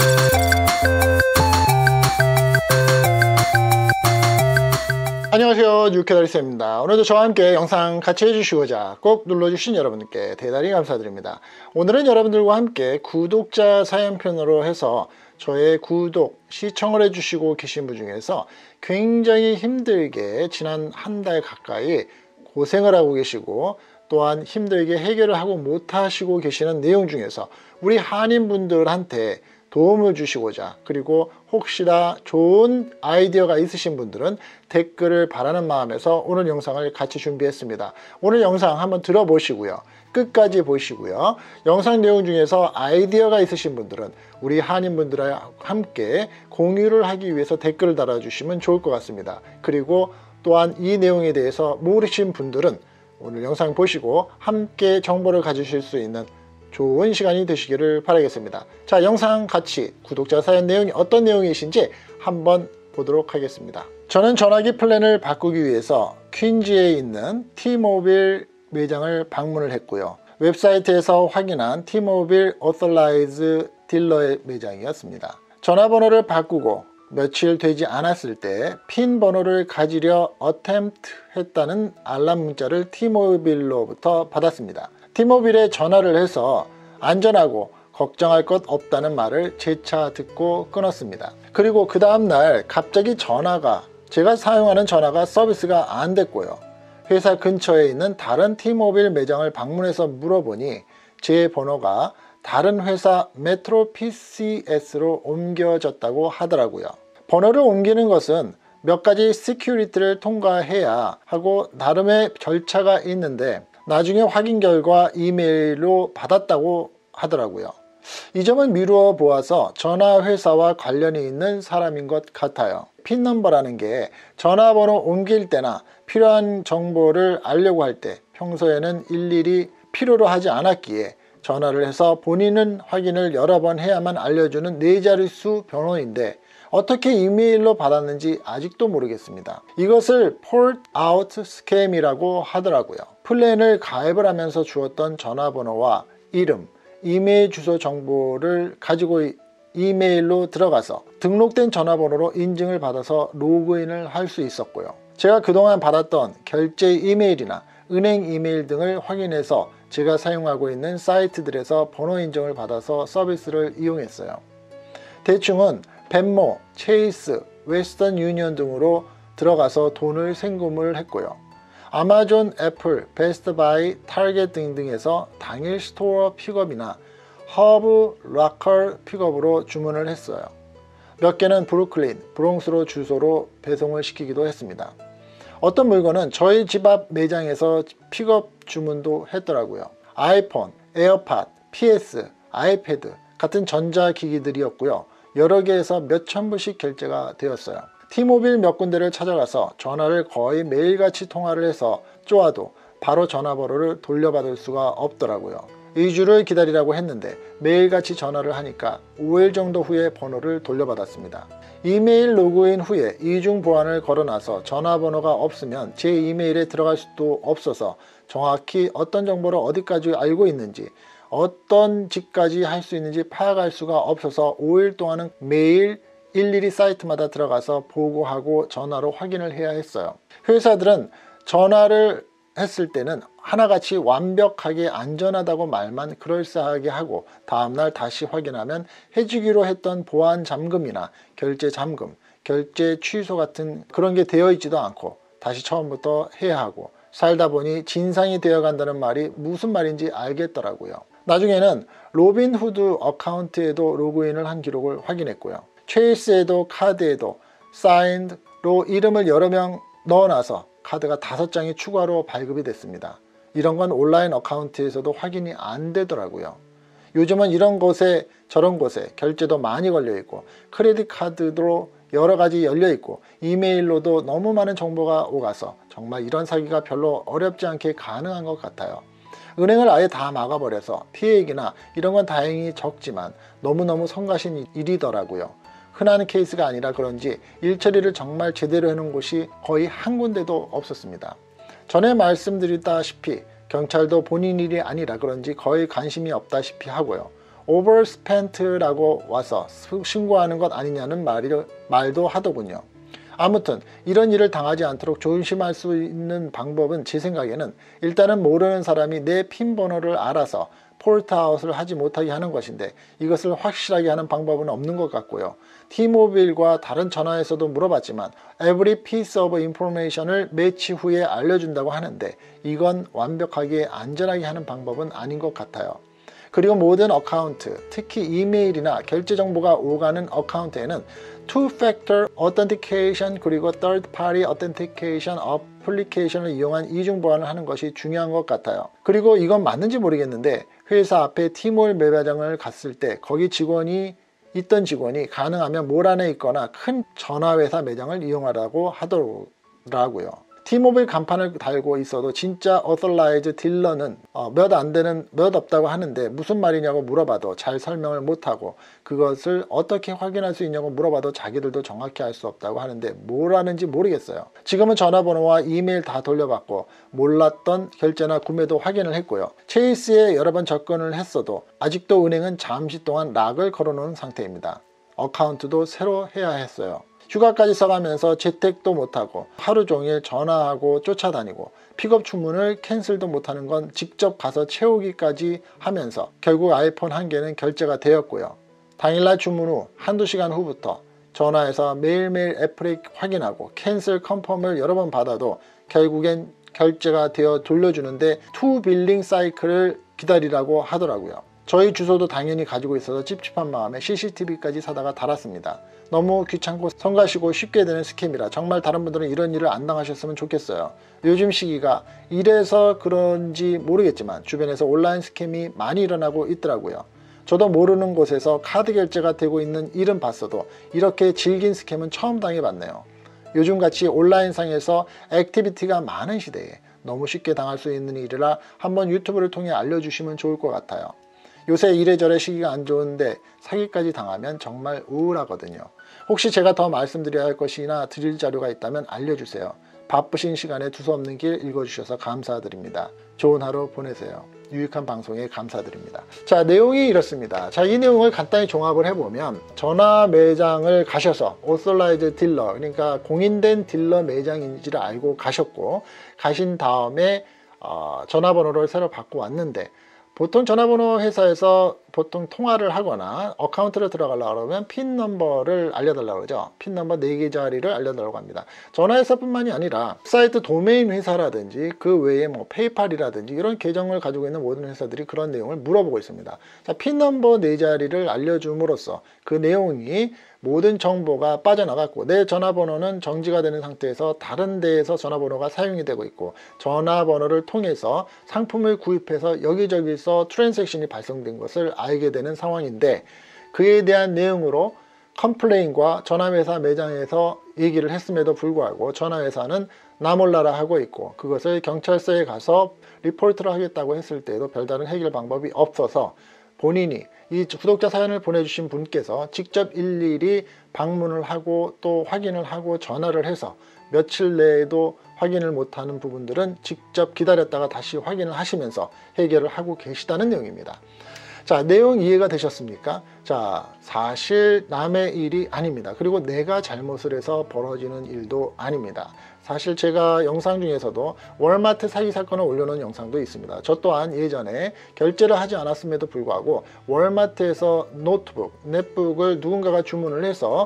안녕하세요, 뉴캐다리쌤입니다. 오늘도 저와 함께 영상 같이 해주시고자 꼭 눌러주신 여러분께 대단히 감사드립니다. 오늘은 여러분들과 함께 구독자 사연편으로 해서 저의 구독, 시청을 해주시고 계신 분 중에서 굉장히 힘들게 지난 한 달 가까이 고생을 하고 계시고 또한 힘들게 해결을 하고 못하시고 계시는 내용 중에서 우리 한인분들한테 도움을 주시고자, 그리고 혹시나 좋은 아이디어가 있으신 분들은 댓글을 바라는 마음에서 오늘 영상을 같이 준비했습니다. 오늘 영상 한번 들어보시고요, 끝까지 보시고요, 영상 내용 중에서 아이디어가 있으신 분들은 우리 한인분들과 함께 공유를 하기 위해서 댓글을 달아주시면 좋을 것 같습니다. 그리고 또한 이 내용에 대해서 모르신 분들은 오늘 영상 보시고 함께 정보를 가지실 수 있는 좋은 시간이 되시기를 바라겠습니다. 자, 영상 같이 구독자 사연 내용이 어떤 내용이신지 한번 보도록 하겠습니다. 저는 전화기 플랜을 바꾸기 위해서 퀸즈에 있는 T-Mobile 매장을 방문을 했고요. 웹사이트에서 확인한 T-Mobile Authorized 딜러의 매장이었습니다. 전화번호를 바꾸고 며칠 되지 않았을 때 핀 번호를 가지려 attempt 했다는 알람 문자를 T-Mobile로부터 받았습니다. T-Mobile에 전화를 해서 안전하고 걱정할 것 없다는 말을 재차 듣고 끊었습니다. 그리고 그 다음날 갑자기 제가 사용하는 전화가 서비스가 안 됐고요. 회사 근처에 있는 다른 T-Mobile 매장을 방문해서 물어보니 제 번호가 다른 회사 메트로 PCS로 옮겨졌다고 하더라고요. 번호를 옮기는 것은 몇 가지 시큐리티를 통과해야 하고 나름의 절차가 있는데 나중에 확인 결과 이메일로 받았다고 하더라고요. 이 점은 미루어 보아서 전화회사와 관련이 있는 사람인 것 같아요. 핀 넘버라는 게 전화번호 옮길 때나 필요한 정보를 알려고 할 때 평소에는 일일이 필요로 하지 않았기에 전화를 해서 본인은 확인을 여러 번 해야만 알려주는 4자릿수 번호인데 어떻게 이메일로 받았는지 아직도 모르겠습니다. 이것을 port out scam이라고 하더라고요. 플랜을 가입을 하면서 주었던 전화번호와 이름, 이메일 주소 정보를 가지고 이메일로 들어가서 등록된 전화번호로 인증을 받아서 로그인을 할 수 있었고요. 제가 그동안 받았던 결제 이메일이나 은행 이메일 등을 확인해서 제가 사용하고 있는 사이트들에서 번호 인증을 받아서 서비스를 이용했어요. 대충은 벤모, 체이스, 웨스턴 유니언 등으로 들어가서 돈을 생금을 했고요. 아마존, 애플, 베스트바이, 타겟 등등에서 당일 스토어 픽업이나 허브 락커 픽업으로 주문을 했어요. 몇 개는 브루클린, 브롱스로 주소로 배송을 시키기도 했습니다. 어떤 물건은 저희 집 앞 매장에서 픽업 주문도 했더라고요. 아이폰, 에어팟, PS, 아이패드 같은 전자기기들이었고요. 여러 개에서 몇천 불씩 결제가 되었어요. T-Mobile 몇 군데를 찾아가서 전화를 거의 매일같이 통화를 해서 쪼아도 바로 전화번호를 돌려받을 수가 없더라고요. 2주를 기다리라고 했는데 매일같이 전화를 하니까 5일 정도 후에 번호를 돌려받았습니다. 이메일 로그인 후에 이중 보안을 걸어놔서 전화번호가 없으면 제 이메일에 들어갈 수도 없어서 정확히 어떤 정보를 어디까지 알고 있는지 어떤 짓까지 할 수 있는지 파악할 수가 없어서 5일 동안은 매일 일일이 사이트마다 들어가서 보고하고 전화로 확인을 해야 했어요. 회사들은 전화를 했을 때는 하나같이 완벽하게 안전하다고 말만 그럴싸하게 하고 다음날 다시 확인하면 해주기로 했던 보안 잠금이나 결제 잠금, 결제 취소 같은 그런 게 되어 있지도 않고 다시 처음부터 해야 하고 살다 보니 진상이 되어 간다는 말이 무슨 말인지 알겠더라고요. 나중에는 로빈후드 어카운트에도 로그인을 한 기록을 확인했고요. 체이스에도 카드에도 사인드로 이름을 여러 명 넣어놔서 카드가 5장이 추가로 발급이 됐습니다. 이런 건 온라인 어카운트에서도 확인이 안 되더라고요. 요즘은 이런 곳에 저런 곳에 결제도 많이 걸려 있고 크레딧 카드도 여러 가지 열려 있고 이메일로도 너무 많은 정보가 오가서 정말 이런 사기가 별로 어렵지 않게 가능한 것 같아요. 은행을 아예 다 막아버려서 피해액이나 이런 건 다행히 적지만 너무너무 성가신 일이더라고요. 흔한 케이스가 아니라 그런지 일 처리를 정말 제대로 해놓은 곳이 거의 한 군데도 없었습니다. 전에 말씀드렸다시피 경찰도 본인 일이 아니라 그런지 거의 관심이 없다시피 하고요. overspent라고 와서 신고하는 것 아니냐는 말도 하더군요. 아무튼 이런 일을 당하지 않도록 조심할 수 있는 방법은 제 생각에는 일단은 모르는 사람이 내 핀 번호를 알아서 폴트아웃을 하지 못하게 하는 것인데, 이것을 확실하게 하는 방법은 없는 것 같고요. T모빌과 다른 전화에서도 물어봤지만 every piece of information을 매치 후에 알려준다고 하는데, 이건 완벽하게 안전하게 하는 방법은 아닌 것 같아요. 그리고 모든 어카운트, 특히 이메일이나 결제 정보가 오가는 어카운트에는 Two-Factor Authentication 그리고 Third-Party Authentication 어플리케이션을 이용한 이중 보안을 하는 것이 중요한 것 같아요. 그리고 이건 맞는지 모르겠는데, 회사 앞에 T몰 매장을 갔을 때 거기 있던 직원이 가능하면 몰 안에 있거나 큰 전화회사 매장을 이용하라고 하더라고요. T모빌 간판을 달고 있어도 진짜 Authorized 딜러는 몇 없다고 하는데, 무슨 말이냐고 물어봐도 잘 설명을 못하고, 그것을 어떻게 확인할 수 있냐고 물어봐도 자기들도 정확히 알 수 없다고 하는데 뭘 하는지 모르겠어요. 지금은 전화번호와 이메일 다 돌려받고 몰랐던 결제나 구매도 확인을 했고요. 체이스에 여러 번 접근을 했어도 아직도 은행은 잠시 동안 락을 걸어놓은 상태입니다. 어카운트도 새로 해야 했어요. 휴가까지 써가면서 재택도 못하고 하루 종일 전화하고 쫓아다니고 픽업 주문을 캔슬도 못하는 건 직접 가서 채우기까지 하면서 결국 아이폰 한 개는 결제가 되었고요. 당일날 주문 후 한두 시간 후부터 전화해서 매일매일 애플에 확인하고 캔슬 컨펌을 여러 번 받아도 결국엔 결제가 되어 돌려주는데 투 빌링 사이클을 기다리라고 하더라고요. 저희 주소도 당연히 가지고 있어서 찝찝한 마음에 CCTV까지 사다가 달았습니다. 너무 귀찮고 성가시고 쉽게 되는 스캠이라 정말 다른 분들은 이런 일을 안 당하셨으면 좋겠어요. 요즘 시기가 이래서 그런지 모르겠지만 주변에서 온라인 스캠이 많이 일어나고 있더라고요. 저도 모르는 곳에서 카드 결제가 되고 있는 일은 봤어도 이렇게 질긴 스캠은 처음 당해봤네요. 요즘같이 온라인상에서 액티비티가 많은 시대에 너무 쉽게 당할 수 있는 일이라 한번 유튜브를 통해 알려주시면 좋을 것 같아요. 요새 이래저래 시기가 안 좋은데 사기까지 당하면 정말 우울하거든요. 혹시 제가 더 말씀드려야 할 것이나 드릴 자료가 있다면 알려주세요. 바쁘신 시간에 두서없는 길 읽어주셔서 감사드립니다. 좋은 하루 보내세요. 유익한 방송에 감사드립니다. 자, 내용이 이렇습니다. 자, 이 내용을 간단히 종합을 해보면, 전화 매장을 가셔서 Authorized 딜러, 그러니까 공인된 딜러 매장인지를 알고 가셨고, 가신 다음에 전화번호를 새로 받고 왔는데, 보통 전화번호 회사에서 보통 통화를 하거나 어카운트를 들어가려고 그러면 핀 넘버를 알려달라고 그러죠. 핀 넘버 4개 자리를 알려달라고 합니다. 전화회사뿐만이 아니라 사이트 도메인 회사라든지 그 외에 뭐 페이팔이라든지 이런 계정을 가지고 있는 모든 회사들이 그런 내용을 물어보고 있습니다. 자, 핀 넘버 4자리를 알려줌으로써 그 내용이 모든 정보가 빠져나갔고, 내 전화번호는 정지가 되는 상태에서 다른 데에서 전화번호가 사용이 되고 있고, 전화번호를 통해서 상품을 구입해서 여기저기서 트랜잭션이 발생된 것을 알게 되는 상황인데, 그에 대한 내용으로 컴플레인과 전화회사 매장에서 얘기를 했음에도 불구하고 전화회사는 나 몰라라 하고 있고, 그것을 경찰서에 가서 리포트를 하겠다고 했을 때에도 별다른 해결 방법이 없어서 본인이 이 구독자 사연을 보내주신 분께서 직접 일일이 방문을 하고 또 확인을 하고 전화를 해서 며칠 내에도 확인을 못하는 부분들은 직접 기다렸다가 다시 확인을 하시면서 해결을 하고 계시다는 내용입니다. 자, 내용 이해가 되셨습니까? 자, 사실 남의 일이 아닙니다. 그리고 내가 잘못을 해서 벌어지는 일도 아닙니다. 사실 제가 영상 중에서도 월마트 사기 사건을 올려놓은 영상도 있습니다. 저 또한 예전에 결제를 하지 않았음에도 불구하고 월마트에서 노트북, 넷북을 누군가가 주문을 해서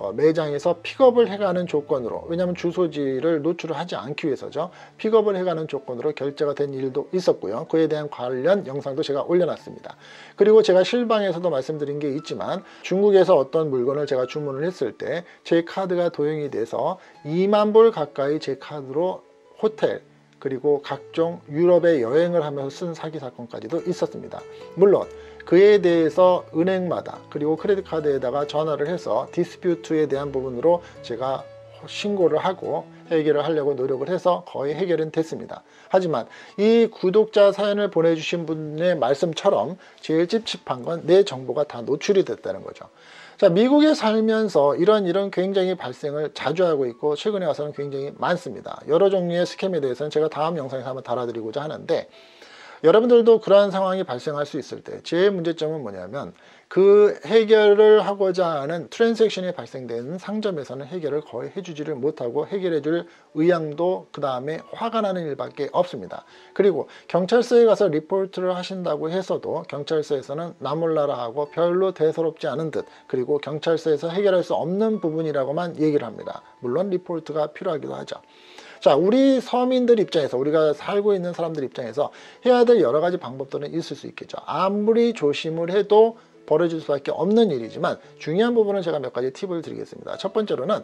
매장에서 픽업을 해가는 조건으로, 왜냐하면 주소지를 노출을 하지 않기 위해서죠. 픽업을 해가는 조건으로 결제가 된 일도 있었고요. 그에 대한 관련 영상도 제가 올려놨습니다. 그리고 제가 실방에서도 말씀드린 게 있지만, 중국에서 어떤 물건을 제가 주문을 했을 때 제 카드가 도용이 돼서 2만 불 가까이 제 카드로 호텔, 그리고 각종 유럽에 여행을 하면서 쓴 사기 사건까지도 있었습니다. 물론 그에 대해서 은행마다 그리고 크레딧 카드에다가 전화를 해서 디스퓨트에 대한 부분으로 제가 신고를 하고 해결을 하려고 노력을 해서 거의 해결은 됐습니다. 하지만 이 구독자 사연을 보내주신 분의 말씀처럼 제일 찝찝한 건 내 정보가 다 노출이 됐다는 거죠. 자, 미국에 살면서 이런 굉장히 발생을 자주 하고 있고, 최근에 와서는 굉장히 많습니다. 여러 종류의 스캠에 대해서는 제가 다음 영상에서 한번 달아드리고자 하는데, 여러분들도 그러한 상황이 발생할 수 있을 때 제 문제점은 뭐냐면 그 해결을 하고자 하는 트랜잭션이 발생되는 상점에서는 해결을 거의 해주지를 못하고 해결해줄 의향도 그 다음에 화가 나는 일밖에 없습니다. 그리고 경찰서에 가서 리포트를 하신다고 해서도 경찰서에서는 나 몰라라 하고 별로 대수롭지 않은 듯, 그리고 경찰서에서 해결할 수 없는 부분이라고만 얘기를 합니다. 물론 리포트가 필요하기도 하죠. 자, 우리 서민들 입장에서, 우리가 살고 있는 사람들 입장에서 해야 될 여러 가지 방법들은 있을 수 있겠죠. 아무리 조심을 해도 벌어질 수밖에 없는 일이지만 중요한 부분은 제가 몇 가지 팁을 드리겠습니다. 첫 번째로는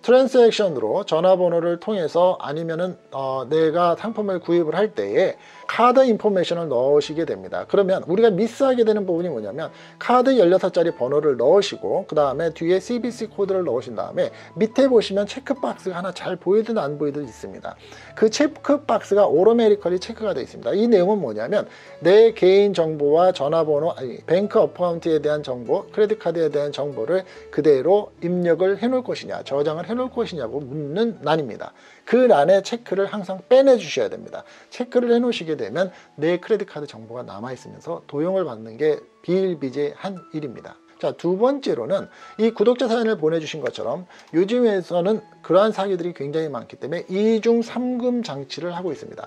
트랜잭션으로 전화번호를 통해서 아니면은 내가 상품을 구입을 할 때에 카드 인포메이션을 넣으시게 됩니다. 그러면 우리가 미스하게 되는 부분이 뭐냐면 카드 16자리 번호를 넣으시고 그 다음에 뒤에 CVC 코드를 넣으신 다음에 밑에 보시면 체크박스가 하나 잘 보이든 안 보이든 있습니다. 그 체크박스가 오토매티컬리 체크가 되어 있습니다. 이 내용은 뭐냐면 내 개인 정보와 전화번호, 뱅크 어카운트에 대한 정보, 크레딧 카드에 대한 정보를 그대로 입력을 해 놓을 것이냐, 저장을 해 놓을 것이냐고 묻는 란입니다. 그 란에 체크를 항상 빼내 주셔야 됩니다. 체크를 해 놓으시게 되면 내 크레딧 카드 정보가 남아 있으면서 도용을 받는 게 비일비재한 일입니다. 자, 두 번째로는 이 구독자 사연을 보내주신 것처럼 요즘에서는 그러한 사기들이 굉장히 많기 때문에 2중 3금 장치를 하고 있습니다.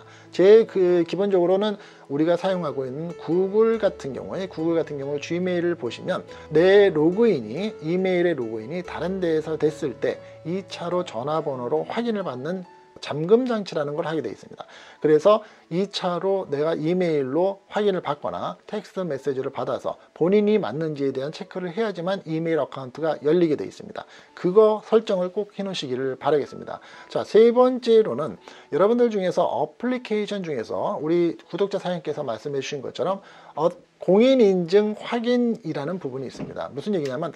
기본적으로는 우리가 사용하고 있는 구글 같은 경우에 Gmail을 보시면 내 로그인이, 이메일의 로그인이 다른 데에서 됐을 때 2차로 전화번호로 확인을 받는 잠금 장치라는 걸 하게 되어 있습니다. 그래서 2차로 내가 이메일로 확인을 받거나 텍스트 메시지를 받아서 본인이 맞는지에 대한 체크를 해야지만 이메일 어카운트가 열리게 되어 있습니다. 그거 설정을 꼭 해놓으시기를 바라겠습니다. 자, 세 번째로는 여러분들 중에서 어플리케이션 중에서 우리 구독자 사연께서 말씀해 주신 것처럼 공인인증 확인이라는 부분이 있습니다. 무슨 얘기냐면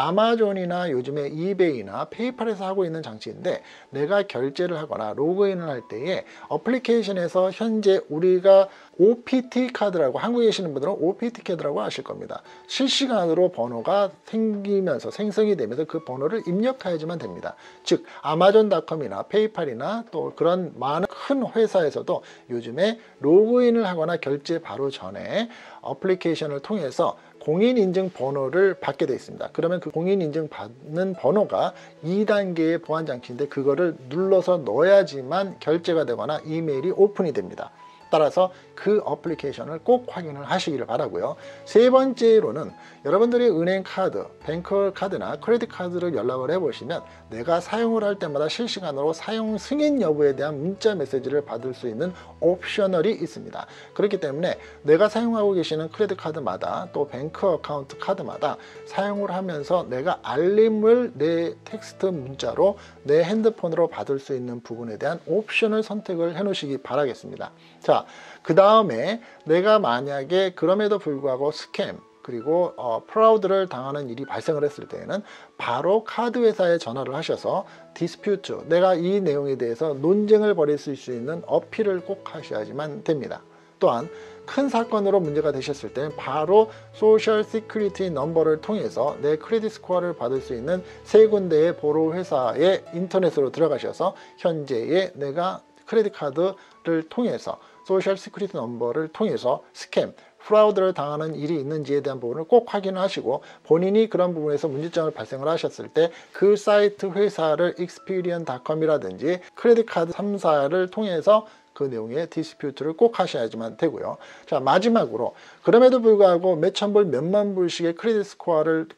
아마존이나 요즘에 이베이나 페이팔에서 하고 있는 장치인데 내가 결제를 하거나 로그인을 할 때에 어플리케이션에서 현재 우리가 OPT 카드라고, 한국에 계시는 분들은 OPT 카드라고 아실 겁니다. 실시간으로 번호가 생기면서 생성이 되면서 그 번호를 입력해야지만 됩니다. 즉 아마존닷컴이나 페이팔이나 또 그런 많은 큰 회사에서도 요즘에 로그인을 하거나 결제 바로 전에 어플리케이션을 통해서 공인인증 번호를 받게 되어 있습니다. 그러면 그 공인인증 받는 번호가 2단계의 보안장치인데 그거를 눌러서 넣어야지만 결제가 되거나 이메일이 오픈이 됩니다. 따라서 그 어플리케이션을 꼭 확인을 하시기를 바라고요. 세 번째로는 여러분들이 은행 카드, 뱅크 카드나 크레딧 카드를 연락을 해보시면 내가 사용을 할 때마다 실시간으로 사용 승인 여부에 대한 문자 메시지를 받을 수 있는 옵셔널이 있습니다. 그렇기 때문에 내가 사용하고 계시는 크레딧 카드마다 또 뱅크 어카운트 카드마다 사용을 하면서 내가 알림을 내 텍스트 문자로 내 핸드폰으로 받을 수 있는 부분에 대한 옵션을 선택을 해 놓으시기 바라겠습니다. 자, 그 다음에 내가 만약에 그럼에도 불구하고 스캠 그리고 프라우드를 당하는 일이 발생을 했을 때에는 바로 카드 회사에 전화를 하셔서 디스퓨트, 내가 이 내용에 대해서 논쟁을 벌일 수 있는 어필을 꼭 하셔야지만 됩니다. 또한 큰 사건으로 문제가 되셨을 때는 바로 소셜 시큐리티 넘버를 통해서 내 크레딧 스코어를 받을 수 있는 세 군데의 보로 회사에 인터넷으로 들어가셔서 현재의 내가 크레딧 카드를 통해서 소셜 시큐리티 넘버를 통해서 스캠, 프라우드를 당하는 일이 있는지에 대한 부분을 꼭 확인하시고 본인이 그런 부분에서 문제점을 발생을 하셨을 때 그 사이트 회사를 experian.com이라든지 크레딧 카드 3사를 통해서 그 내용의 디스퓨트를 꼭 하셔야지만 되고요. 자, 마지막으로 그럼에도 불구하고 몇천 불, 몇만 불씩의 크레딧 스코어를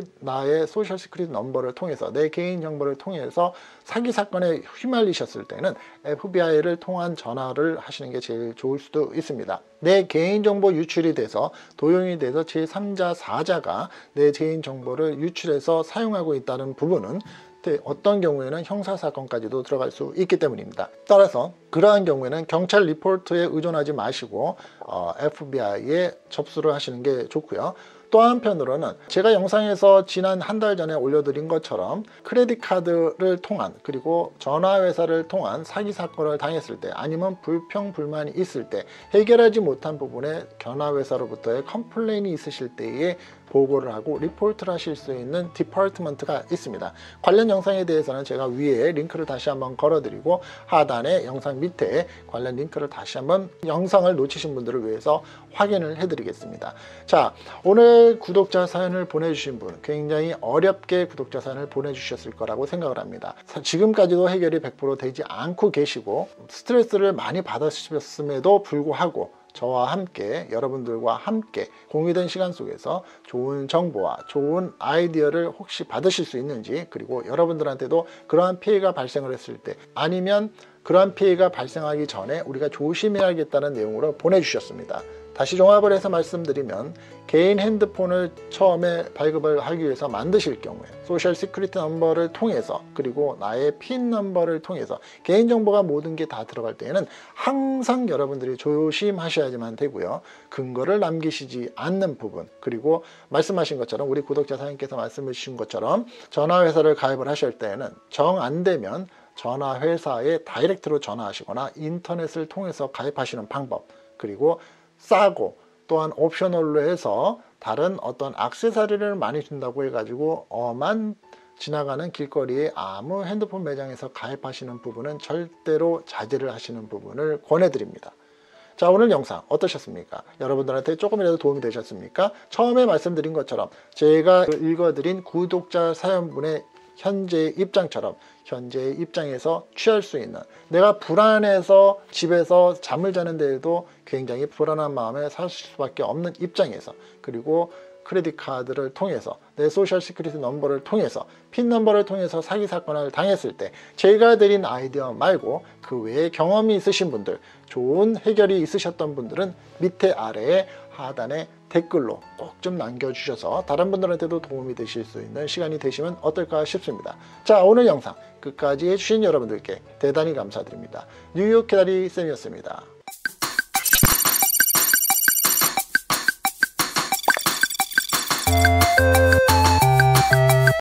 나의 소셜 시큐리티 넘버를 통해서 내 개인 정보를 통해서 사기 사건에 휘말리셨을 때는 FBI를 통한 전화를 하시는 게 제일 좋을 수도 있습니다. 내 개인정보 유출이 돼서 도용이 돼서 제3자, 4자가 내 개인정보를 유출해서 사용하고 있다는 부분은 어떤 경우에는 형사사건까지도 들어갈 수 있기 때문입니다. 따라서 그러한 경우에는 경찰 리포트에 의존하지 마시고 FBI에 접수를 하시는 게 좋고요. 또 한편으로는 제가 영상에서 지난 한 달 전에 올려드린 것처럼 크레딧 카드를 통한 그리고 전화회사를 통한 사기 사건을 당했을 때 아니면 불평 불만이 있을 때 해결하지 못한 부분에 전화회사로부터의 컴플레인이 있으실 때에 보고를 하고 리포트를 하실 수 있는 디파트먼트가 있습니다. 관련 영상에 대해서는 제가 위에 링크를 다시 한번 걸어드리고 하단에 영상 밑에 관련 링크를 다시 한번 영상을 놓치신 분들을 위해서 확인을 해드리겠습니다. 자, 오늘 구독자 사연을 보내주신 분 굉장히 어렵게 구독자 사연을 보내주셨을 거라고 생각을 합니다. 지금까지도 해결이 100% 되지 않고 계시고 스트레스를 많이 받으셨음에도 불구하고 저와 함께 여러분들과 함께 공유된 시간 속에서 좋은 정보와 좋은 아이디어를 혹시 받으실 수 있는지, 그리고 여러분들한테도 그러한 피해가 발생을 했을 때 아니면 그러한 피해가 발생하기 전에 우리가 조심해야겠다는 내용으로 보내주셨습니다. 다시 종합을 해서 말씀드리면, 개인 핸드폰을 처음에 발급을 하기 위해서 만드실 경우에 소셜 시큐리티 넘버를 통해서, 그리고 나의 핀 넘버를 통해서 개인정보가 모든 게 다 들어갈 때에는 항상 여러분들이 조심하셔야지만 되고요. 근거를 남기시지 않는 부분, 그리고 말씀하신 것처럼 우리 구독자 사장님께서 말씀해 주신 것처럼 전화회사를 가입을 하실 때에는 정 안 되면 전화회사에 다이렉트로 전화하시거나 인터넷을 통해서 가입하시는 방법, 그리고 싸고 또한 옵셔널로 해서 다른 어떤 액세서리를 많이 준다고 해가지고 엄한 지나가는 길거리에 아무 핸드폰 매장에서 가입하시는 부분은 절대로 자제를 하시는 부분을 권해드립니다. 자, 오늘 영상 어떠셨습니까? 여러분들한테 조금이라도 도움이 되셨습니까? 처음에 말씀드린 것처럼 제가 읽어드린 구독자 사연분의 현재의 입장처럼 현재의 입장에서 취할 수 있는, 내가 불안해서 집에서 잠을 자는데도 굉장히 불안한 마음에 살 수밖에 없는 입장에서, 그리고 크레딧 카드를 통해서 내 소셜 시큐리티 넘버를 통해서 핀 넘버를 통해서 사기 사건을 당했을 때 제가 드린 아이디어 말고 그 외에 경험이 있으신 분들, 좋은 해결이 있으셨던 분들은 밑에 아래에 하단에 댓글로 꼭 좀 남겨주셔서 다른 분들한테도 도움이 되실 수 있는 시간이 되시면 어떨까 싶습니다. 자, 오늘 영상 끝까지 해주신 여러분들께 대단히 감사드립니다. 뉴욕 캐다리 쌤이었습니다.